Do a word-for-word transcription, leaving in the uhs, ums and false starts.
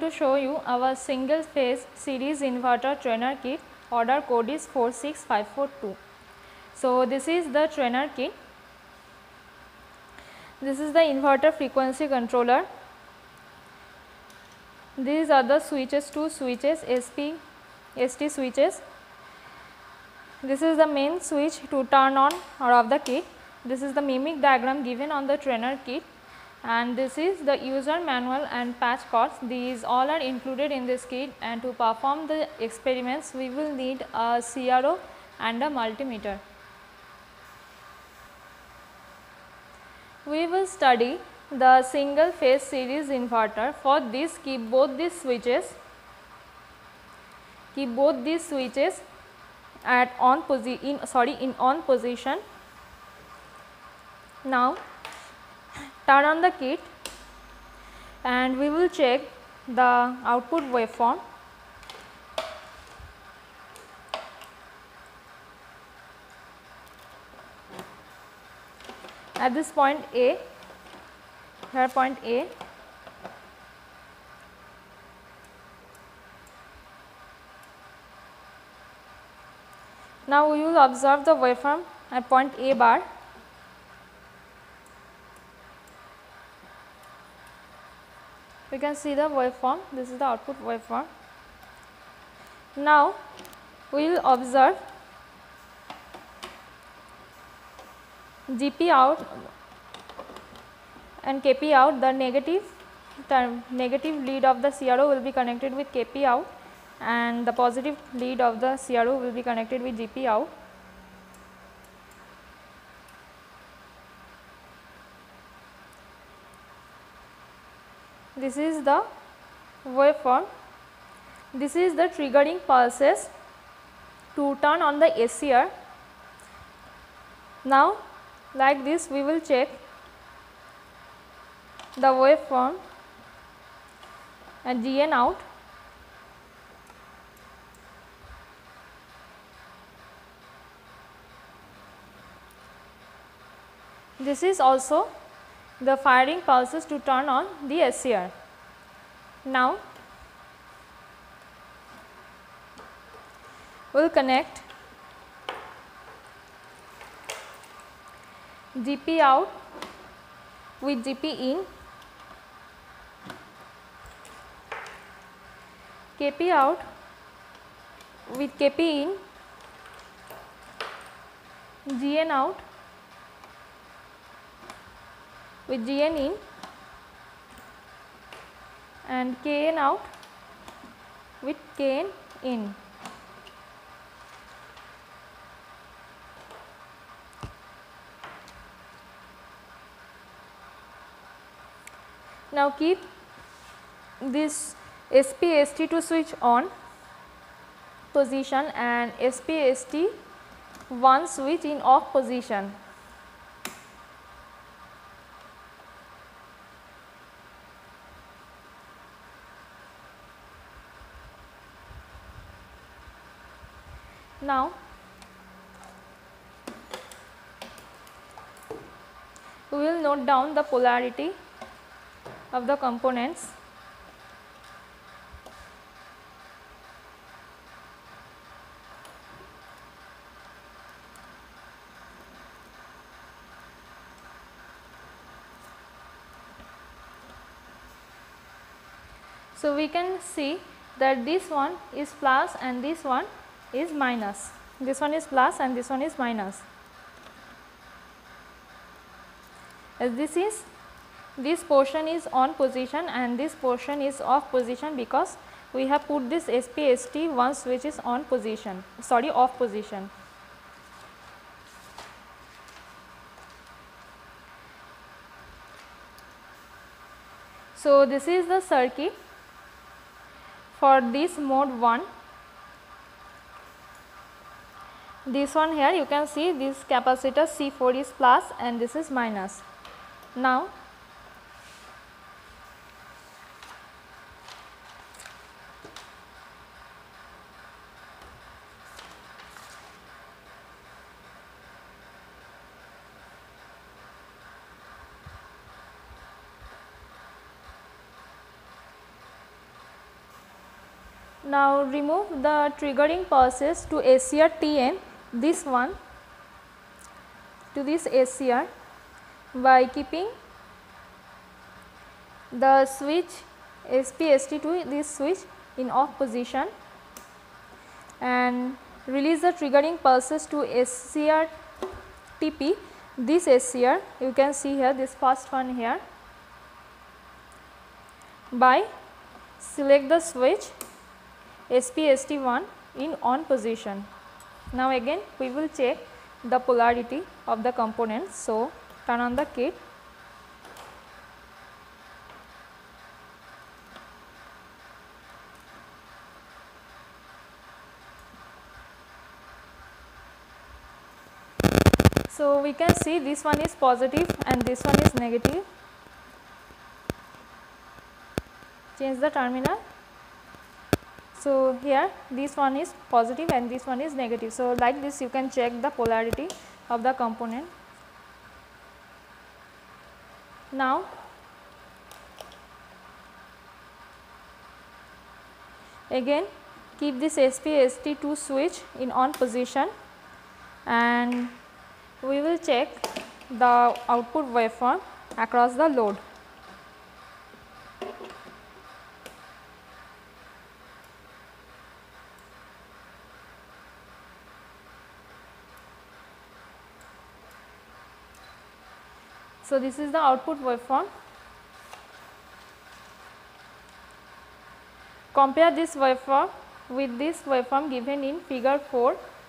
to show you our single phase series inverter trainer kit. Order code is four six five four two. So, this is the trainer kit. This is the inverter frequency controller. These are the switches, two switches, S P, S T switches. This is the main switch to turn on or off the kit. This is the mimic diagram given on the trainer kit, and this is the user manual and patch codes. These all are included in this kit, and to perform the experiments we will need a C R O and a multimeter. We will study the single phase series inverter. For this, keep both these switches, keep both these switches at on posi in sorry in on position. Now turn on the kit and we will check the output waveform. At this point A, here point A, now we will observe the waveform at point A bar. We can see the waveform, this is the output waveform. Now we will observe G P out and K P out. The negative term, negative lead of the C R O will be connected with K P out, and the positive lead of the C R O will be connected with G P out. This is the waveform. This is the triggering pulses to turn on the S C R. Now like this we will check the waveform at G N out. This is also the firing pulses to turn on the S C R. Now we will connect G P out with G P in, K P out with K P in, G N out with G N in, and K N out with K N in. Now keep this S P S T two switch on position and S P S T one switch in off position. Now we will note down the polarity of the components. So we can see that this one is plus and this one is minus. This one is plus and this one is minus. As this is, this portion is on position and this portion is off position, because we have put this S P S T one switch is on position, sorry off position. So this is the circuit for this mode one. This one here you can see this capacitor C four is plus and this is minus. Now Now remove the triggering pulses to S C R T N, this one to this S C R, by keeping the switch S P S T to this switch in off position, and release the triggering pulses to S C R T P, this S C R, you can see here this first one here, by select the switch S P S T one in on position. Now again we will check the polarity of the components. So turn on the kit. So we can see this one is positive and this one is negative. Change the terminal. So here this one is positive and this one is negative. So like this you can check the polarity of the component. Now again keep this S P S T two switch in on position, and we will check the output waveform across the load. So this is the output waveform. Compare this waveform with this waveform given in figure four.